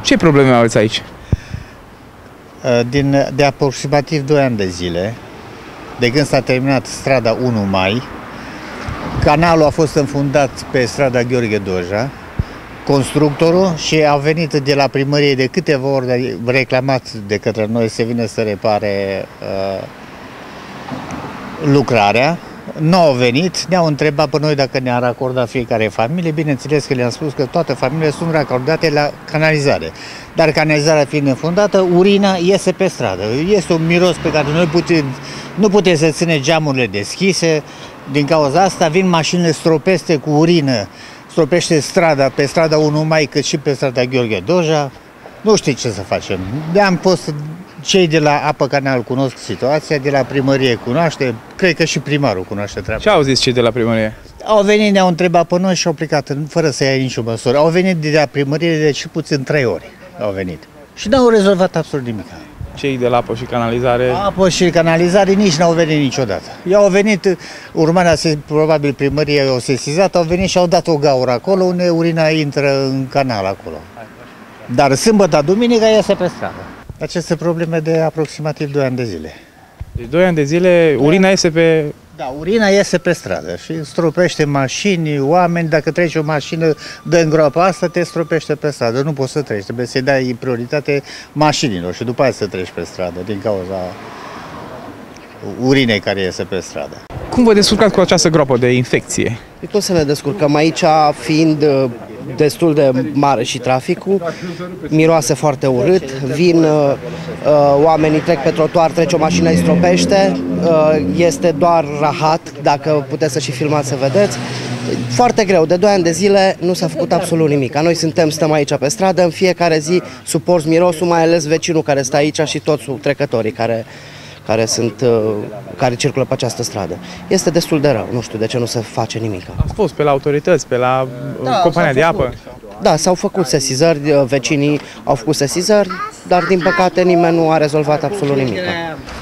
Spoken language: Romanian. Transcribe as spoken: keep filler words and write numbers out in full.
Ce probleme aveți aici? Din, de aproximativ doi ani de zile, de când s-a terminat strada unu mai, canalul a fost înfundat pe strada Gheorghe Doja, constructorul, și a venit de la primărie de câteva ori reclamat de către noi să vină să repare uh, lucrarea. Nu au venit, ne-au întrebat pe noi dacă ne-ar acorda fiecare familie. Bineînțeles că le-am spus că toate familiile sunt racordate la canalizare. Dar canalizarea fiind înfundată, urina iese pe stradă. Este un miros pe care noi putem, nu putem să ține geamurile deschise. Din cauza asta vin mașinile stropeste cu urină, stropește strada, pe strada unu mai, cât și pe strada Gheorghe Doja. Nu știu ce să facem. Ne-am pus, cei de la Apă Canal cunosc situația, de la primărie cunoaște, cred că și primarul cunoaște treaba. Ce au zis cei de la primărie? Au venit, ne-au întrebat pe noi și au plecat fără să ia nicio măsură. Au venit de la primărie de cel puțin trei ori. Au venit. Și n-au rezolvat absolut nimic. Cei de la apă și canalizare? Apă și canalizare nici n-au venit niciodată. Ei au venit, urmarea, probabil primăria i-au sesizat, au venit și au dat o gaură acolo, unde urina intră în canal acolo. Dar sâmbătă, duminica iese pe stradă. Aceste probleme de aproximativ doi ani de zile. Deci doi ani de zile urina iese pe... Da, urina iese pe stradă și stropește mașini, oameni. Dacă treci o mașină de în groapa asta, te stropește pe stradă. Nu poți să treci, trebuie să-i dai prioritate mașinilor și după aia să treci pe stradă din cauza urinei care iese pe stradă. Cum vă descurcați cu această groapă de infecție? Tot să ne descurcăm aici, fiind destul de mare și traficul, miroase foarte urât, vin uh, oamenii, trec pe trotuar, trece o mașină, îi stropește, uh, este doar rahat, dacă puteți să și filmați să vedeți. Foarte greu, de doi ani de zile nu s-a făcut absolut nimic. Noi suntem, stăm aici pe stradă, în fiecare zi suporți mirosul, mai ales vecinul care stă aici și toți trecătorii care, care, sunt, uh, care circulă pe această stradă. Este destul de rău, nu știu de ce nu se face nimic. Ați fost pe la autorități, pe la da, compania de apă? Da, s-au făcut sesizări, vecinii au făcut sesizări, dar din păcate nimeni nu a rezolvat absolut nimic.